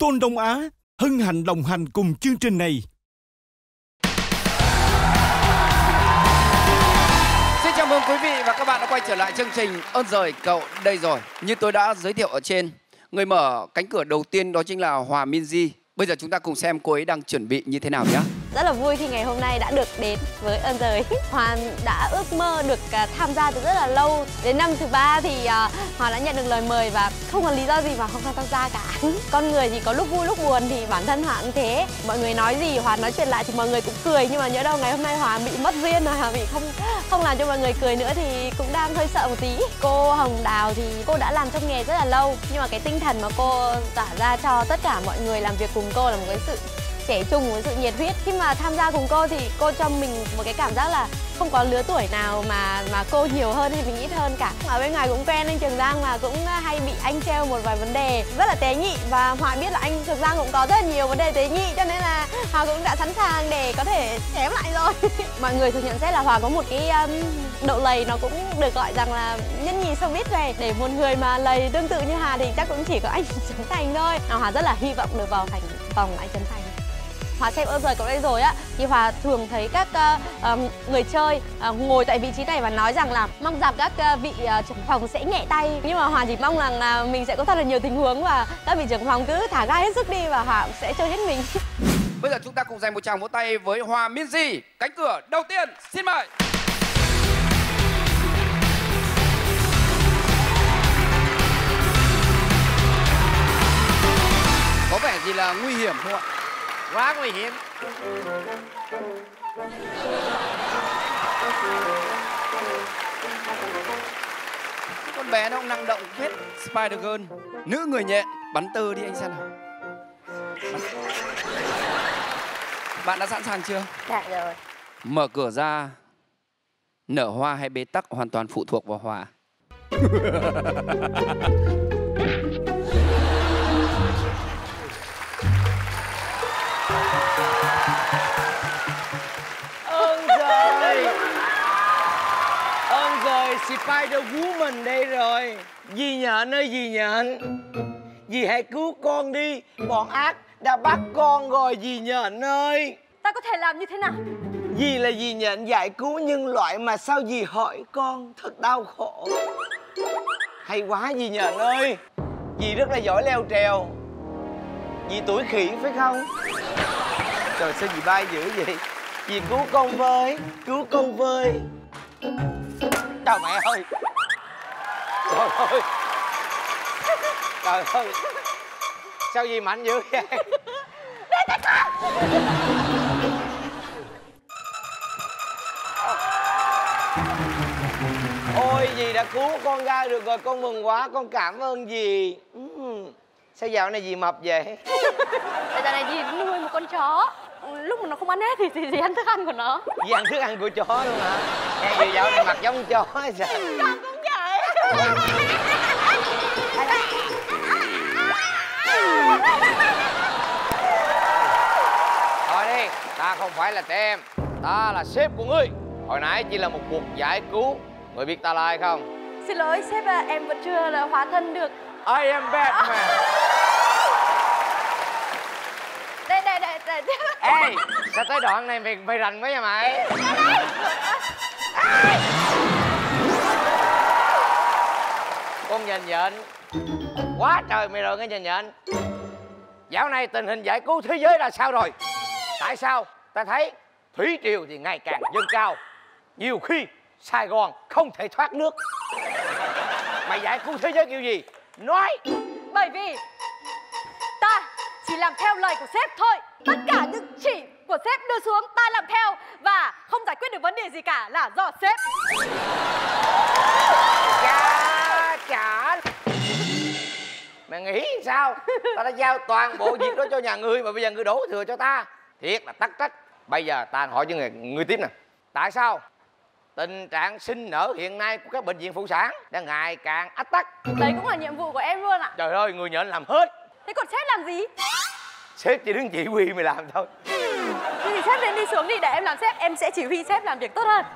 Tôn Đông Á hân hạnh đồng hành cùng chương trình này. Xin chào mừng quý vị và các bạn đã quay trở lại chương trình Ơn Giời Cậu Đây Rồi. Như tôi đã giới thiệu ở trên, người mở cánh cửa đầu tiên đó chính là Hòa Minzy. Bây giờ chúng ta cùng xem cô ấy đang chuẩn bị như thế nào nhé. Rất là vui khi ngày hôm nay đã được đến với Ơn Giời. Hòa đã ước mơ được tham gia từ rất là lâu. Đến năm thứ 3 thì Hòa đã nhận được lời mời và không có lý do gì mà không tham gia cả. Con người thì có lúc vui lúc buồn thì bản thân Hòa cũng thế. Mọi người nói gì Hòa nói chuyện lại thì mọi người cũng cười, nhưng mà nhớ đâu ngày hôm nay Hòa bị mất duyên, Hòa bị không làm cho mọi người cười nữa thì cũng đang hơi sợ một tí. Cô Hồng Đào thì cô đã làm trong nghề rất là lâu, nhưng mà cái tinh thần mà cô tỏa ra cho tất cả mọi người làm việc cùng cô là một cái sự trẻ trung, với sự nhiệt huyết. Khi mà tham gia cùng cô thì cô cho mình một cái cảm giác là không có lứa tuổi nào mà cô nhiều hơn hay mình ít hơn cả. Ở bên ngoài cũng quen anh Trường Giang mà cũng hay bị anh trêu một vài vấn đề rất là tế nhị, và Hòa biết là anh Trường Giang cũng có rất là nhiều vấn đề tế nhị, cho nên là Hòa cũng đã sẵn sàng để có thể chém lại rồi. Mọi người thường nhận xét là Hòa có một cái độ lầy, nó cũng được gọi rằng là nhân nhì showbiz này. Để một người mà lầy tương tự như Hòa thì chắc cũng chỉ có anh Trấn Thành thôi. Hòa rất là hy vọng được vào thành vòng anh Trấn Thành. Hòa xem Ơn Giời Cậu Đây Rồi á, thì Hòa thường thấy các người chơi ngồi tại vị trí này và nói rằng là mong rằng các vị trưởng phòng sẽ nhẹ tay. Nhưng mà Hòa chỉ mong rằng là mình sẽ có thật là nhiều tình huống và các vị trưởng phòng cứ thả ga hết sức đi và Hòa cũng sẽ chơi hết mình. Bây giờ chúng ta cùng dành một tràng vỗ tay với Hòa Minzy. Cánh cửa đầu tiên, xin mời. Có vẻ gì là nguy hiểm không ạ? Quá nguy hiểm. Con bé nó cũng năng động hết. Spider Girl, nữ người nhện. Bắn tơ đi anh xem nào. Bạn đã sẵn sàng chưa? Dạ rồi. Mở cửa ra, nở hoa hay bế tắc hoàn toàn phụ thuộc vào Hòa. Ơn Giời, Ơn Giời Spider Woman đây rồi. Dì Nhện ơi dì Nhện, dì hãy cứu con đi. Bọn ác đã bắt con rồi dì Nhện ơi. Ta có thể làm như thế nào? Dì là dì Nhện giải cứu nhân loại mà sao dì hỏi con, thật đau khổ. Hay quá dì Nhện ơi. Dì rất là giỏi leo trèo. Dì tuổi khỉ phải không? Trời sao dì bay dữ vậy? Dì cứu con với, cứu con với. Trời mẹ ơi. Trời ơi. Trời ơi. Sao dì mạnh dữ vậy? Để tay con. Ôi dì đã cứu con ra được rồi, con mừng quá, con cảm ơn dì. Sao dạo này dì mập vậy? Tại giờ này dì nuôi một con chó. Lúc mà nó không ăn hết thì dì ăn thức ăn của nó. Dì ăn thức ăn của chó luôn hả? Nghe dì dạo này mặt giống chó hay sao? Con cũng vậy. Thôi đi, ta không phải là trẻ em. Ta là sếp của ngươi. Hồi nãy chỉ là một cuộc giải cứu. Ngươi biết ta là ai không? Xin lỗi sếp, em vẫn chưa là hóa thân được. I am Batman. Đây. Ê, sao tới đoạn này mày rành quá vậy mày? Con nhện nhện. Quá trời mày rồi nghe nhện nhện. Dạo này tình hình giải cứu thế giới là sao rồi? Tại sao ta thấy thủy triều thì ngày càng dâng cao, nhiều khi Sài Gòn không thể thoát nước. Mày giải cứu thế giới kiểu gì? Nói. Bởi vì ta chỉ làm theo lời của sếp thôi. Tất cả những chỉ của sếp đưa xuống ta làm theo, và không giải quyết được vấn đề gì cả là do sếp. Chà. Mày nghĩ sao? Ta đã giao toàn bộ việc đó cho nhà ngươi mà bây giờ ngươi đổ thừa cho ta. Thiệt là tắc trách. Bây giờ ta hỏi cho ngươi tiếp nè. Tại sao tình trạng sinh nở hiện nay của các bệnh viện phụ sản đang ngày càng ách tắc? Đấy cũng là nhiệm vụ của em luôn ạ. Trời ơi, người nhện làm hết. Thế còn sếp làm gì? Sếp chỉ đứng chỉ huy mày làm thôi. Thế thì sếp lên đi xuống đi để em làm sếp. Em sẽ chỉ huy sếp làm việc tốt hơn.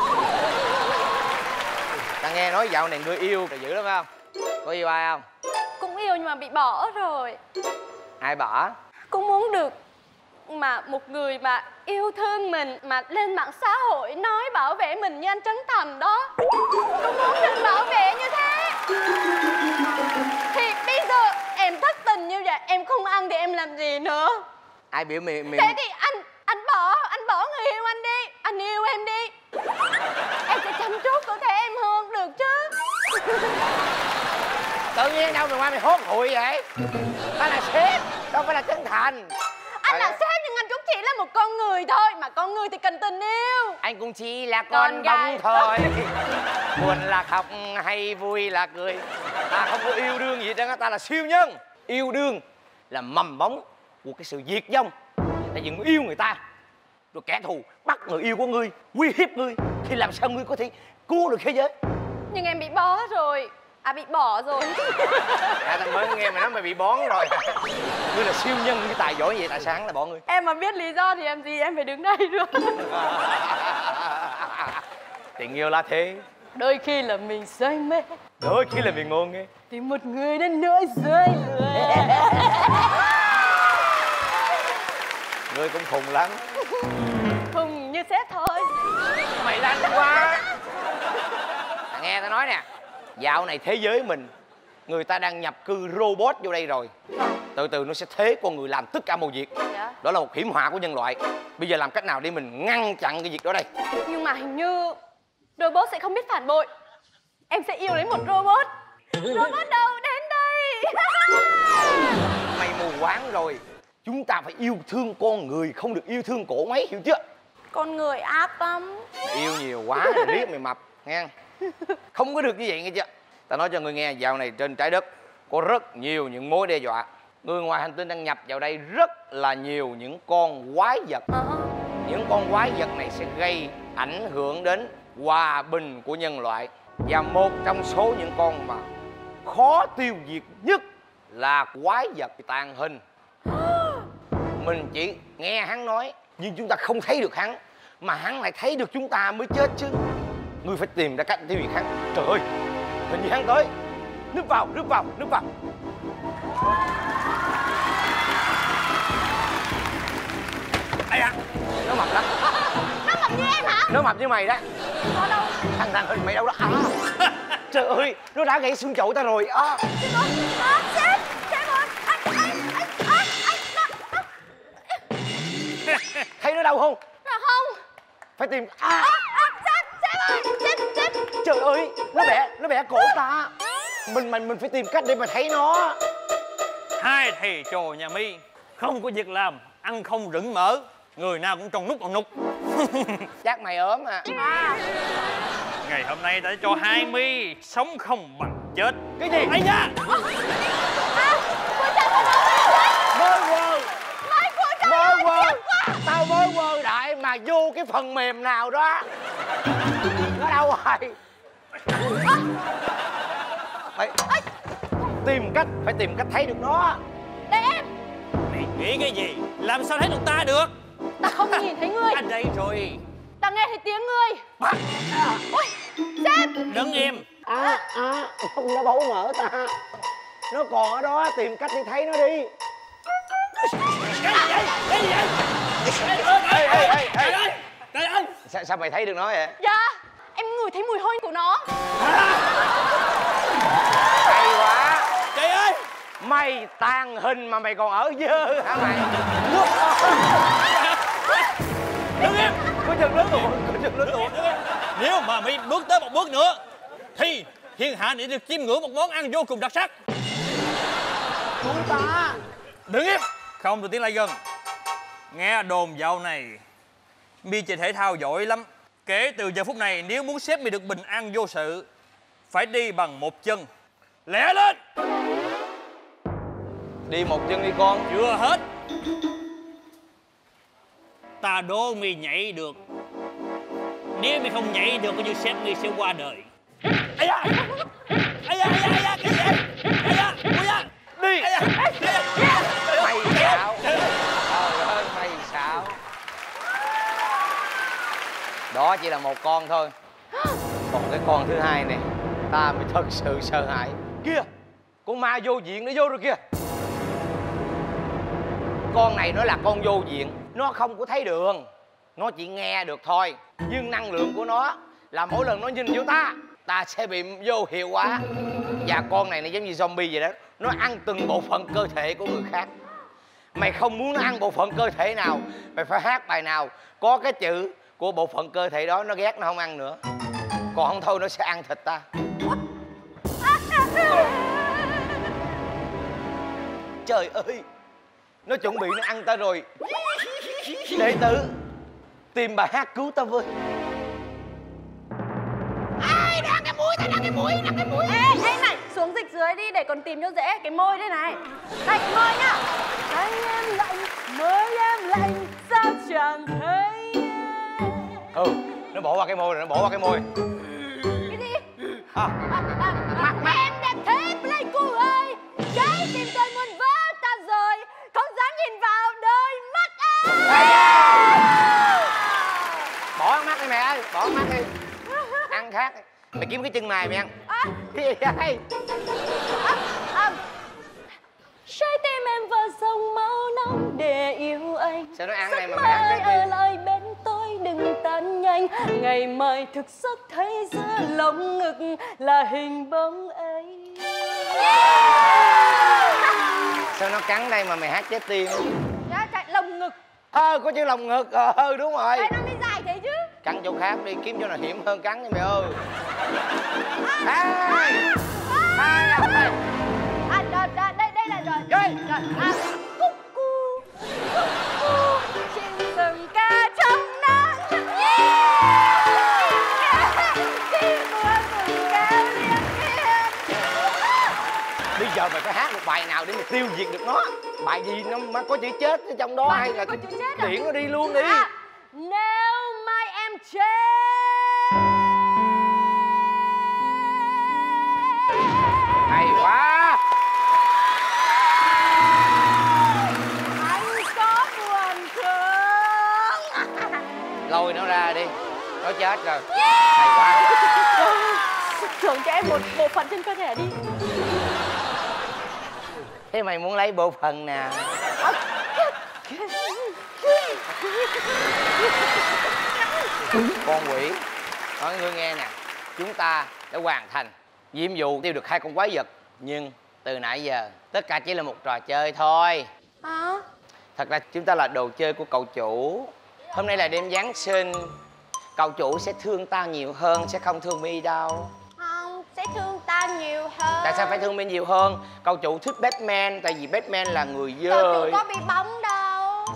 Ta nghe nói dạo này ngươi yêu là dữ lắm phải không? Có yêu ai không? Cũng yêu nhưng mà bị bỏ rồi. Ai bỏ? Cũng muốn được mà một người mà yêu thương mình mà lên mạng xã hội nói bảo vệ mình như anh Trấn Thành đó. Cũng muốn được bảo vệ như thế. Thì bây giờ em thất tình như vậy, em không ăn thì em làm gì nữa? Ai biểu mày Thế thì anh bỏ người yêu anh đi. Anh yêu em đi. Em sẽ chăm chút cơ thể em hơn được chứ. Tự nhiên đâu mà mày hốt hụi vậy? Ta là sếp, đâu phải là Trấn Thành. Anh là sếp nhưng anh cũng chỉ là một con người thôi. Mà con người thì cần tình yêu. Anh cũng chỉ là Con con gái. bóng thôi. Buồn là khóc hay vui là cười. Ta không có yêu đương gì hết trơn á, ta là siêu nhân. Yêu đương là mầm móng của cái sự diệt vong. Tại vì người yêu người ta, rồi kẻ thù bắt người yêu của ngươi, uy hiếp ngươi, thì làm sao ngươi có thể cứu được thế giới? Nhưng em bị bó rồi. Bị bỏ rồi. Ta mới nghe mày nói mày bị bón rồi. Ngươi là siêu nhân, cái tài giỏi vậy tại sao hắn là bỏ ngươi? Em mà biết lý do thì em gì em phải đứng đây được. Tình yêu là thế. Đôi khi là mình say mê, Đôi khi là mình ngon nghe. thì một người đến nỗi rơi lệ. Ngươi cũng khùng lắm. Hùng như sếp thôi. Mày lanh quá. Nghe tao nói nè, dạo này thế giới mình, người ta đang nhập cư robot vô đây rồi. Từ từ nó sẽ thế con người làm tất cả mọi việc. Đó là một hiểm họa của nhân loại. Bây giờ làm cách nào để mình ngăn chặn cái việc đó đây? Nhưng mà hình như robot sẽ không biết phản bội. Em sẽ yêu lấy một robot. Robot đâu đến đây. Mày mù quáng rồi. Chúng ta phải yêu thương con người, không được yêu thương cổ máy, hiểu chưa? Con người ác lắm. Mày yêu nhiều quá rồi riết mày mập nghe. Không có được như vậy nghe chưa? Ta nói cho người nghe, dạo này trên trái đất có rất nhiều những mối đe dọa. Người ngoài hành tinh đang nhập vào đây rất là nhiều những con quái vật. Những con quái vật này sẽ gây ảnh hưởng đến hòa bình của nhân loại. Và một trong số những con mà khó tiêu diệt nhất là quái vật tàng hình. Mình chỉ nghe hắn nói, nhưng chúng ta không thấy được hắn. Mà hắn lại thấy được chúng ta mới chết chứ. Ngươi phải tìm ra cách tiêu diệt hắn. Trời ơi, hình như hắn tới. Núp vào, núp vào, núp vào. Ây da, nó mập lắm. Nó mập như em hả? Nó mập như mày đó. Nó đâu? Thằng tàng hình mày đâu đó. Trời ơi, nó đã gãy xương chậu ta rồi. Sếp, sếp ơi. Thấy nó đâu không? Nó không. Phải tìm. Sếp ơi, sếp. Trời ơi, nó bẻ cổ ta. Mình phải tìm cách để mà thấy nó. Hai thầy trò nhà My không có việc làm, ăn không rửng mỡ, người nào cũng tròn nút còn nút. Chắc mày ốm à. Ngày hôm nay đã cho hai My sống không bằng chết. Cái gì? Ây da! Mơ quơ. Tao mới quơ đại mà vô cái phần mềm nào đó. Nó đâu rồi? Phải tìm cách thấy được nó. Để em. Mày nghĩ cái gì? Làm sao thấy được ta được? Ta không nhìn thấy ngươi. Anh đây rồi. Ta nghe thấy tiếng ngươi. Ôi, sếp. Đứng im. Nó bấu mở ta. Nó còn ở đó, tìm cách đi thấy nó đi. Cái gì vậy? Cái gì vậy? Ê. Trời ơi! Sao mày thấy được nó vậy? Dạ, em ngửi thấy mùi hôi của nó. Hay quá. Trời ơi! Mày tàn hình mà mày còn ở dơ hả mày? Đứng im! Có chân lớn rồi. Nếu mà My bước tới một bước nữa thì thiên hạ để được chiêm ngưỡng một món ăn vô cùng đặc sắc. Chúng ta. Đứng im! Không được tiến lại gần. Nghe đồn dạo này My chơi thể thao giỏi lắm. Kể từ giờ phút này nếu muốn xếp My được bình an vô sự phải đi bằng một chân. Lẹ lên! Đi một chân đi con. Chưa hết. Ta đố My nhảy được. Nếu My không nhảy được như sếp My sẽ qua đời. Ây da! Ây da! Cái gì? Ây da! Ui da! Đi! Ây da! Mày xạo. Trời ơi, mày xạo. Đó chỉ là một con thôi. Còn cái con thứ hai này ta mới thật sự sợ hãi. Kìa, con ma vô diện nó vô rồi kìa. con này nó là con vô diện. Nó không có thấy đường, nó chỉ nghe được thôi. Nhưng năng lượng của nó là mỗi lần nó nhìn vô ta sẽ bị vô hiệu quả. Và con này nó giống như zombie vậy đó. Nó ăn từng bộ phận cơ thể của người khác. Mày không muốn nó ăn bộ phận cơ thể nào, mày phải hát bài nào có cái chữ của bộ phận cơ thể đó, nó ghét nó không ăn nữa. Còn không thôi nó sẽ ăn thịt ta. Trời ơi, nó chuẩn bị nó ăn ta rồi. Đệ tử, tìm bài hát cứu ta với. Ai đang cái mũi, tao đang cái mũi, đang cái mũi. Ê này, xuống dịch dưới đi để còn tìm cho dễ. Cái môi đây này. Đây, cái môi nhá. Tay em lạnh, môi em lạnh, sao chẳng thấy. Nó bỏ qua cái môi rồi, nó bỏ qua cái môi. Cái gì? Em đẹp thế Pleiku ơi. Trái tim tôi muốn vỡ tan rồi, không dám nhìn vào đôi mắt em. Bỏ mắt đi mẹ ơi, bỏ mắt đi. Ăn khác. Mày kiếm cái chân mày mày ăn. Cái gì đây? Trái tim em vào dòng máu nóng để yêu anh. Sao nó ăn này mà mãi mày ăn khác ở đi? lại bên tôi đừng tan nhanh. Ngày mai thực giấc thấy giữa lồng ngực là hình bóng ấy. Sao nó cắn đây mà mày hát trái tim? Cái lồng ngực. Có chữ lồng ngực. Đúng rồi. Đây nó mới dài thế chứ. Cắn chỗ khác đi, kiếm chỗ nào hiểm hơn cắn đi mày ơi. Đây là rồi. Cúc cu, chim rừng ca trong nắng. Chim mưa rừng kêu liên miên. Bây giờ mày phải hát một bài nào để mày tiêu diệt được nó. Bài gì nó có chữ chết ở trong đó, hay là tiễn nó đi luôn đi. Nếu mai em chết, hay quá. anh có buồn thương. Lôi nó ra đi, nó chết rồi. Hay quá. Thưởng cho em một bộ phận trên cơ thể đi. Thế mày muốn lấy bộ phận nào? Con quỷ, nói ngươi nghe nè. Chúng ta đã hoàn thành nhiệm vụ tiêu được 2 con quái vật. Nhưng từ nãy giờ tất cả chỉ là một trò chơi thôi. Thật ra chúng ta là đồ chơi của cậu chủ. Hôm nay là đêm Giáng sinh, cậu chủ sẽ thương ta nhiều hơn, sẽ không thương My đâu. Không, sẽ thương ta nhiều hơn. Tại sao phải thương My nhiều hơn? Cậu chủ thích Batman, tại vì Batman là người Cậu chủ dơi. có bị bóng đâu.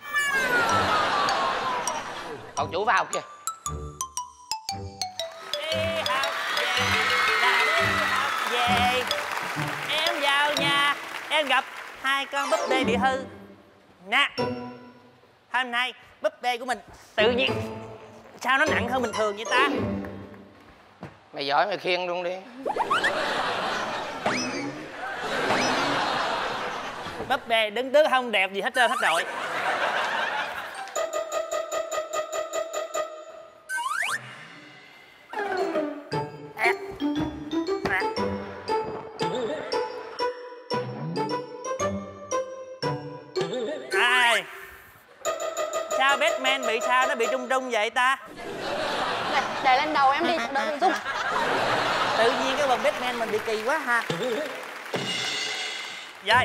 Cậu chủ vào kìa. Đi học về, em vào nhà em gặp 2 con búp bê bị hư nè. Hôm nay búp bê của mình tự nhiên sao nó nặng hơn bình thường vậy ta? Mày giỏi mày khiêng luôn đi. Búp bê đứng tứ không đẹp gì hết trơn hết rồi. Sao Batman bị sao nó bị trung trung vậy ta? Này, để lên đầu em đi, đỡ bị rung. Tự nhiên cái vần Batman mình bị kỳ quá ha. Vậy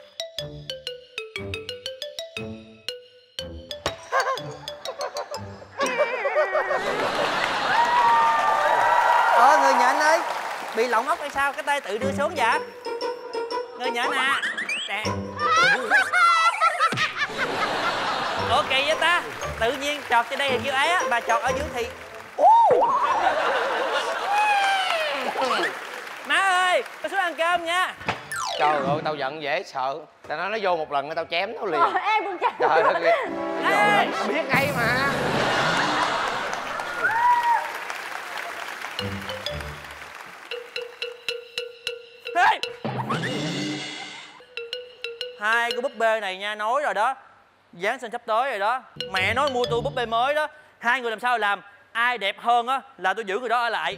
người nhện ơi, bị lỏng ốc hay sao? Cái tay tự đưa xuống vậy? Người nhện à. Nè. Ủa kỳ vậy ta? Tự nhiên chọt trên đây là kêu ấy á, bà chọt ở dưới thì má ơi, tôi xuống ăn cơm nha. Trời ơi, tao giận dễ sợ. Tao nói nó vô một lần tao chém nó liền. Em cũng chém. Trời ơi, tao biết ngay mà. Hey! 2 con búp bê này nha, nói rồi đó, Giáng sinh sắp tới rồi đó. Mẹ nói mua tôi búp bê mới đó. 2 người làm sao làm? Ai đẹp hơn á là tôi giữ người đó ở lại.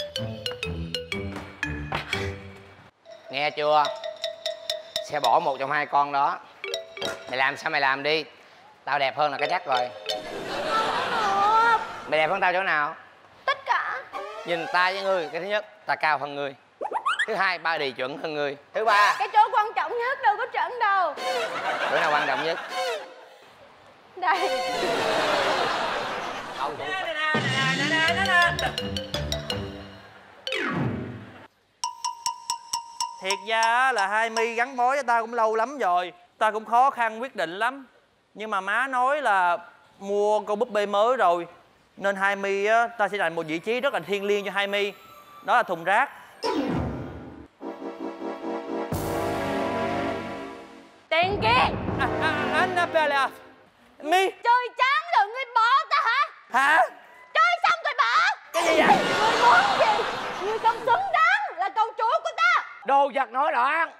Nghe chưa? Sẽ bỏ một trong 2 con đó. Mày làm sao mày làm đi. Tao đẹp hơn là cái chắc rồi. Mày đẹp hơn tao chỗ nào? Tất cả. Nhìn ta với ngươi, cái thứ nhất, ta cao hơn ngươi. Thứ hai, body chuẩn hơn ngươi. Thứ ba, Cái chỗ quan trọng nhất đâu có chuẩn đâu. chỗ nào quan trọng nhất? Đây. Thiệt ra là hai My gắn bó với ta cũng lâu lắm rồi. Ta cũng khó khăn quyết định lắm. Nhưng mà má nói là mua con búp bê mới rồi, nên hai My á, ta sẽ dành một vị trí rất là thiêng liêng cho hai My. Đó là thùng rác. Tiền kia. Annabella. My. Chơi chán rồi ngươi bỏ ta hả? Hả? Chơi xong rồi bỏ. Cái gì vậy? Ngươi muốn gì? Ngươi không xứng đáng là cậu chủ của ta. Đồ vật nổi loạn.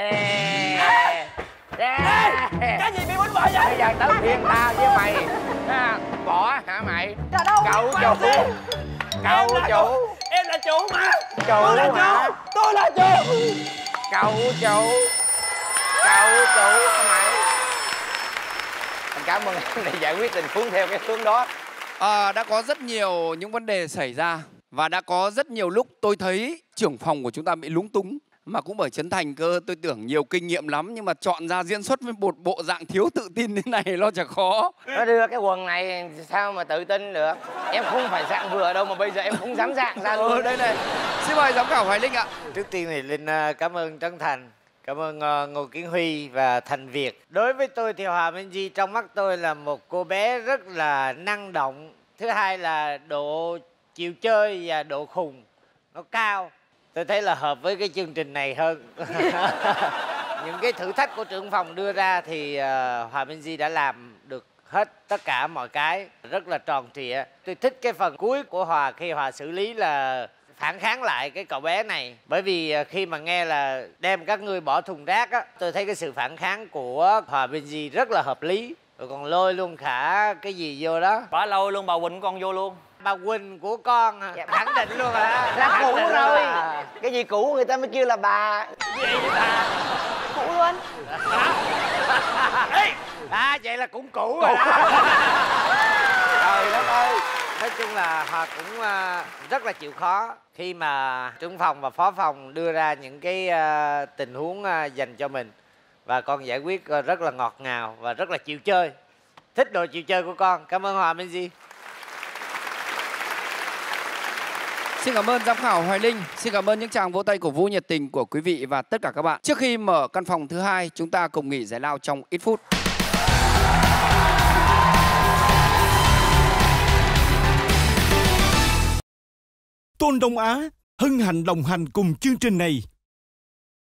Cái gì bị quýnh bội vậy? Bây giờ tới phiên ta với mày. Bỏ hả mày? Cậu chủ. Cậu chủ. Em là chủ mà. Chủ hả? Tôi là chủ. Cậu chủ. Cậu chủ hả mày? Anh cảm ơn em đã giải quyết tình huống theo cái hướng đó. Đã có rất nhiều những vấn đề xảy ra và đã có rất nhiều lúc tôi thấy trưởng phòng của chúng ta bị lúng túng. Mà cũng bởi Trấn Thành cơ, tôi tưởng nhiều kinh nghiệm lắm nhưng mà chọn ra diễn xuất với một bộ dạng thiếu tự tin thế này lo chả khó. Nó đưa cái quần này sao mà tự tin được. Em không phải dạng vừa đâu mà bây giờ em không dám dạng ra luôn. Đây này. Xin mời giám khảo Hoài Linh ạ. Trước tiên thì Linh cảm ơn Trấn Thành, cảm ơn Ngô Kiến Huy và Thành Việt. Đối với tôi thì Hòa Minzy trong mắt tôi là một cô bé rất là năng động. Thứ hai là độ chịu chơi và độ khùng nó cao. Tôi thấy là hợp với cái chương trình này hơn. Những cái thử thách của trưởng phòng đưa ra thì Hòa Minzy đã làm được hết tất cả mọi cái, rất là tròn trịa. Tôi thích cái phần cuối của Hòa khi Hòa xử lý là phản kháng lại cái cậu bé này. Bởi vì khi mà nghe là đem các ngươi bỏ thùng rác á, tôi thấy cái sự phản kháng của Hòa Minzy rất là hợp lý. Rồi còn lôi luôn Khả cái gì vô đó. Bà lôi luôn bà Quỳnh con vô luôn. Bà Quỳnh của con khẳng định luôn hả? Là cũ rồi. Cái gì cũ người ta mới kêu là bà. Gì vậy bà? Cũ luôn. Vậy là cũng cũ rồi đó. Trời đất ơi. Nói chung là Hòa cũng rất là chịu khó khi mà trưởng phòng và phó phòng đưa ra những cái tình huống dành cho mình. Và con giải quyết rất là ngọt ngào và rất là chịu chơi. Thích đồ chịu chơi của con. Cảm ơn Hòa Minzy. Xin cảm ơn giám khảo Hoài Linh. Xin cảm ơn những tràng vỗ tay cổ vũ nhiệt tình của quý vị và tất cả các bạn. Trước khi mở căn phòng thứ hai, chúng ta cùng nghỉ giải lao trong ít phút. Tôn Đông Á hân hạnh đồng hành cùng chương trình này.